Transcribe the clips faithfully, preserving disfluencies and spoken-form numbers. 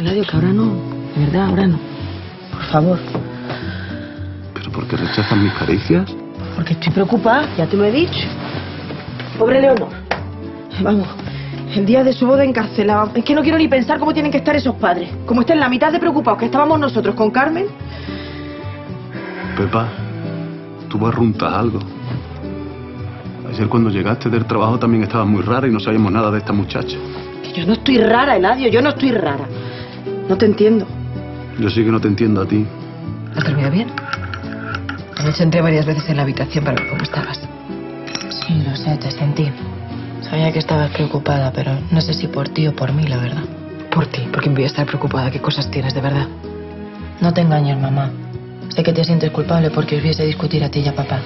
Eladio, que ahora no. De verdad, ahora no. Por favor. ¿Pero por qué rechazan mis caricias? Porque estoy preocupada, ya te lo he dicho. Pobre Leonor. Vamos, el día de su boda encarcelada. Es que no quiero ni pensar cómo tienen que estar esos padres. Como estén la mitad de preocupados que estábamos nosotros con Carmen. Pepa, tú barruntas algo. Ayer cuando llegaste del trabajo también estabas muy rara y no sabíamos nada de esta muchacha. Que yo no estoy rara, Eladio, yo no estoy rara. No te entiendo. Yo sí que no te entiendo a ti. ¿Has dormido bien? De hecho, entré varias veces en la habitación para ver cómo estabas. Sí, lo sé, te sentí. Sabía que estabas preocupada, pero no sé si por ti o por mí, la verdad. Por ti, porque me voy a estar preocupada. ¿Qué cosas tienes, de verdad? No te engañes, mamá. Sé que te sientes culpable porque os viese discutir a ti y a papá.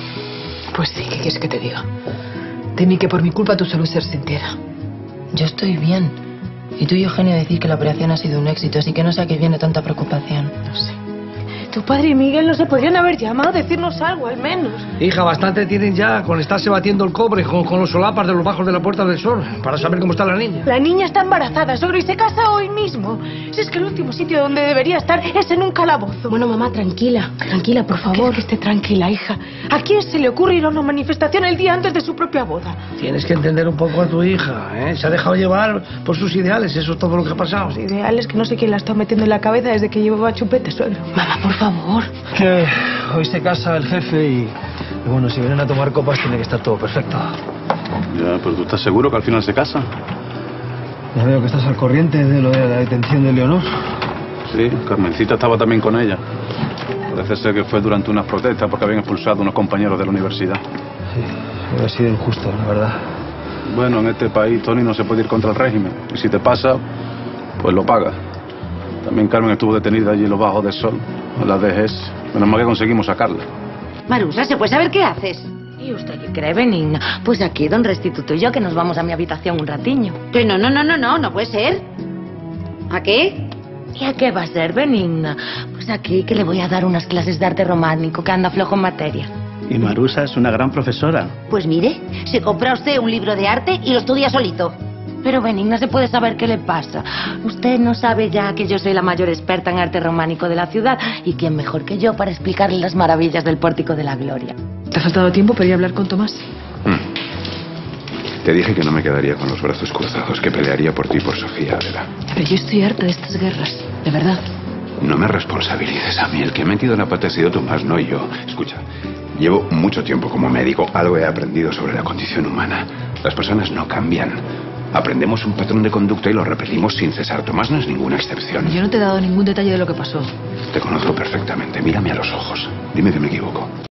Pues sí, ¿qué quieres que te diga? Temí que por mi culpa tu salud se resintiera. Yo estoy bien. Y tú y Eugenio decís que la operación ha sido un éxito, así que no sé a qué viene tanta preocupación. No sé. Tu padre y Miguel no se podrían haber llamado a decirnos algo, al menos. Hija, bastante tienen ya con estarse batiendo el cobre con, con los solapas de los bajos de la Puerta del Sol para saber cómo está la niña. La niña está embarazada, suegro, y se casa hoy mismo. Si es que el último sitio donde debería estar es en un calabozo. Bueno, mamá, tranquila, tranquila, por favor. Que esté tranquila, hija. ¿A quién se le ocurre ir a una manifestación el día antes de su propia boda? Tienes que entender un poco a tu hija, ¿eh? Se ha dejado llevar por sus ideales, eso es todo lo que ha pasado. Los ideales que no sé quién la está metiendo en la cabeza desde que llevaba chupete, suegro. Mamá, por favor. Que hoy se casa el jefe y, y bueno, si vienen a tomar copas tiene que estar todo perfecto. Ya, pero ¿tú estás seguro que al final se casa? Ya veo que estás al corriente de lo de la detención de Leonor. Sí, Carmencita estaba también con ella. Parece ser que fue durante unas protestas porque habían expulsado a unos compañeros de la universidad. Sí, ha sido injusto, la verdad. Bueno, en este país, Tony, no se puede ir contra el régimen. Y si te pasa, pues lo pagas. También Carmen estuvo detenida allí en los bajos del sol, en la D G S. Menos mal que conseguimos sacarla. Marusa, ¿se puede saber qué haces? ¿Y usted qué cree, Benigna? Pues aquí, don Restituto y yo, que nos vamos a mi habitación un ratiño. Que no, no, no, no, no, no puede ser. ¿A qué? ¿Y a qué va a ser, Benigna? Pues aquí, que le voy a dar unas clases de arte románico, que anda flojo en materia. Y Marusa es una gran profesora. Pues mire, se compra usted un libro de arte y lo estudia solito. Pero Benigna, se puede saber qué le pasa. Usted no sabe ya que yo soy la mayor experta en arte románico de la ciudad. ¿Y quién mejor que yo para explicarle las maravillas del Pórtico de la Gloria? ¿Te ha faltado tiempo para ir a hablar con Tomás? Mm. Te dije que no me quedaría con los brazos cruzados, que pelearía por ti y por Sofía, Adela. Pero yo estoy harta de estas guerras, de verdad. No me responsabilices a mí. El que ha metido en la pata ha sido Tomás, no yo. Escucha, llevo mucho tiempo como médico. Algo he aprendido sobre la condición humana. Las personas no cambian. Aprendemos un patrón de conducta y lo repetimos sin cesar. Tomás no es ninguna excepción. Yo no te he dado ningún detalle de lo que pasó. Te conozco perfectamente. Mírame a los ojos. Dime que me equivoco.